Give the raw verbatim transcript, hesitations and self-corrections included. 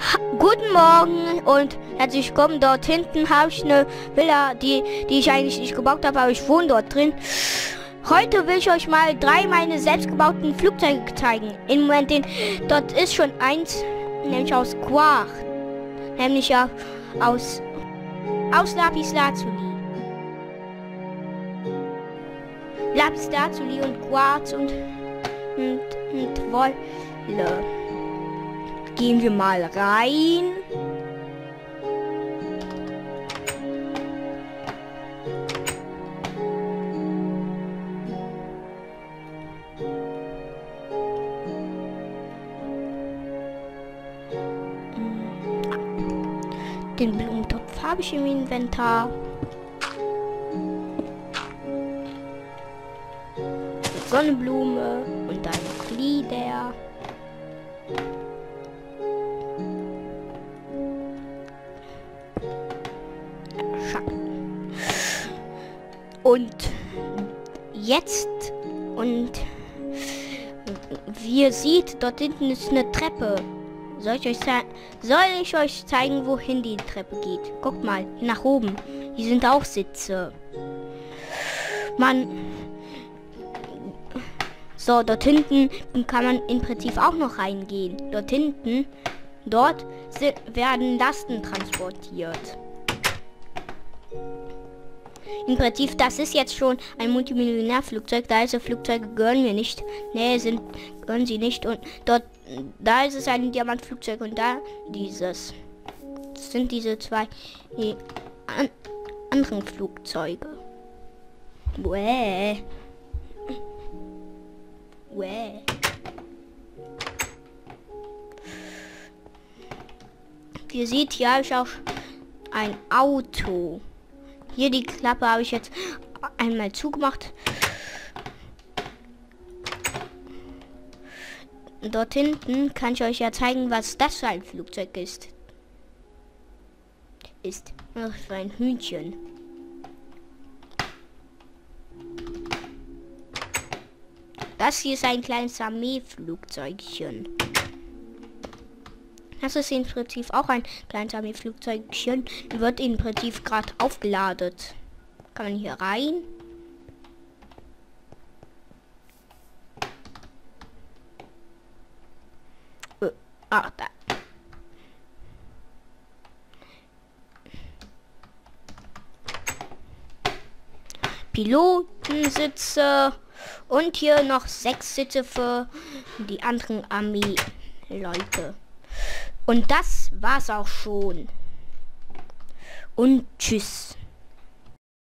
Guten Morgen und herzlich willkommen. Dort hinten habe ich eine Villa, die, die ich eigentlich nicht gebaut habe, aber ich wohne dort drin. Heute will ich euch mal drei meine selbstgebauten Flugzeuge zeigen. Im Moment, den, dort ist schon eins, nämlich aus Quarz, nämlich ja aus, aus Lapis Lazuli. Lapis Lazuli und Quarz und, und, und Wolle. Gehen wir mal rein. Den Blumentopf habe ich im Inventar. Sonnenblume und dann noch Lieder. Und jetzt, und wie ihr seht, dort hinten ist eine Treppe. Soll ich euch, soll ich euch zeigen, wohin die Treppe geht? Guckt mal, nach oben. Hier sind auch Sitze. Man... So, dort hinten kann man im Prinzip auch noch reingehen. Dort hinten, dort werden Lasten transportiert. Im Prinzip, das ist jetzt schon ein Multimillionärflugzeug. Da ist Flugzeuge gehören mir nicht. Nee, sind gehören sie nicht. Und dort, da ist es ein Diamantflugzeug und da dieses. Das sind diese zwei die an, anderen Flugzeuge. Uäh. Uäh. Wie ihr seht, hier habe ich auch ein Auto. Hier die Klappe habe ich jetzt einmal zugemacht. Dort hinten kann ich euch ja zeigen, was das für ein Flugzeug ist. Ist ach, für ein Hühnchen. Das hier ist ein kleines Armeeflugzeugchen. Das ist im Prinzip auch ein kleines Armeeflugzeugchen. Wird im Prinzip gerade aufgeladen. Kann man hier rein. Äh, ach, da. Pilotensitze. Und hier noch sechs Sitze für die anderen Armee-Leute. Und das war's auch schon. Und tschüss.